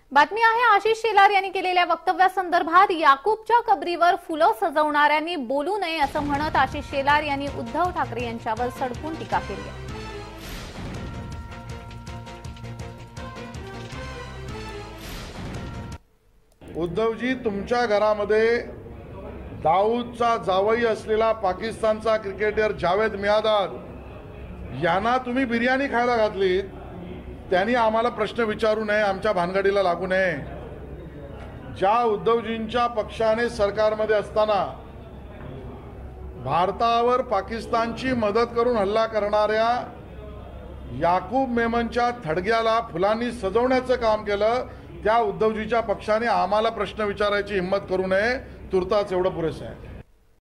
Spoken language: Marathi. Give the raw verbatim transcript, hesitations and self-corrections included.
बातमी आहे आशिष शेलार यांनी केलेल्या वक्तव्यासंदर्भात याकूबच्या कबरीवर फुलं सजवणाऱ्यांनी बोलू नये असं म्हणत आशिष शेलार यांनी उद्धव ठाकरे यांच्यावर सडकून टीका केली आहे। उद्धवजी, तुमच्या घरामध्ये दाऊदचा जावई असलेला पाकिस्तानचा क्रिकेटर जावेद मियादाद यांना तुम्ही बिर्याणी खायला घातलीत, त्यांनी आम्हाला प्रश्न विचारू नये, आमच्या भानगडीला लागू नये। ज्या उद्धवजींच्या पक्षाने सरकारमध्ये असताना भारतावर पाकिस्तानची मदत करून हल्ला करणाऱ्या याकूब मेमनच्या थडग्याला फुलांनी सजवण्याचं काम केलं, त्या उद्धवजीच्या पक्षाने आम्हाला प्रश्न विचारायची हिम्मत करू नये। तुर्तास एवढं पुरेसं आहे।